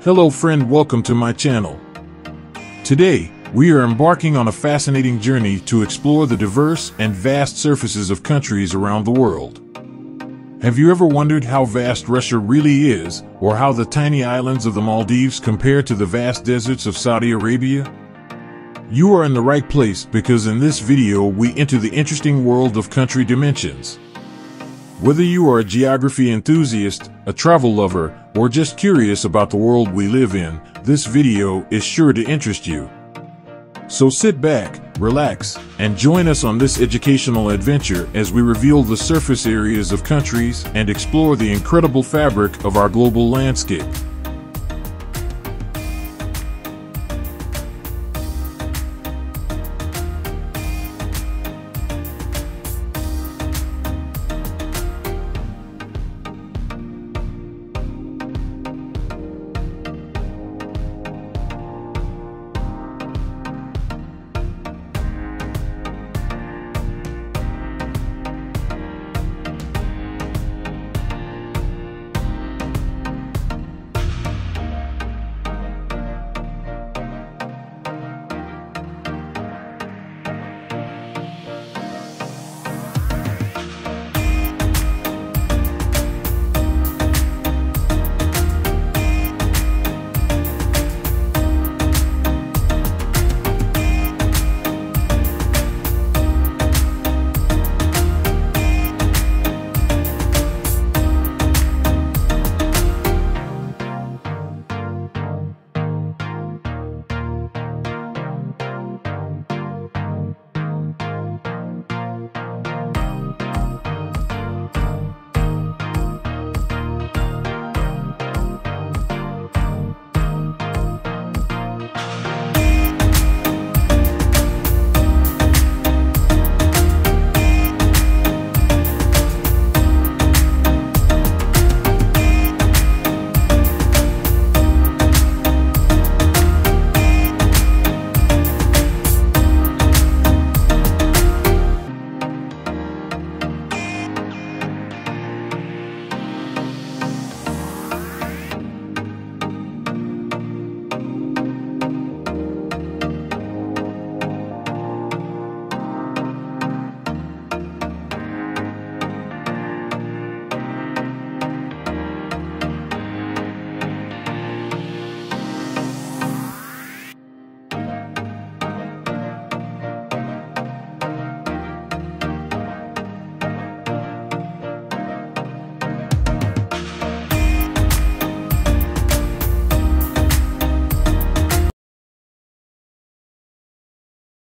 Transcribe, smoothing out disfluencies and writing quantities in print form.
Hello friend, welcome to my channel. Today, we are embarking on a fascinating journey to explore the diverse and vast surfaces of countries around the world. Have you ever wondered how vast Russia really is, or how the tiny islands of the Maldives compare to the vast deserts of Saudi Arabia? You are in the right place because in this video we enter the interesting world of country dimensions. Whether you are a geography enthusiast, a travel lover, or just curious about the world we live in, this video is sure to interest you. So sit back, relax, and join us on this educational adventure as we reveal the surface areas of countries and explore the incredible fabric of our global landscape.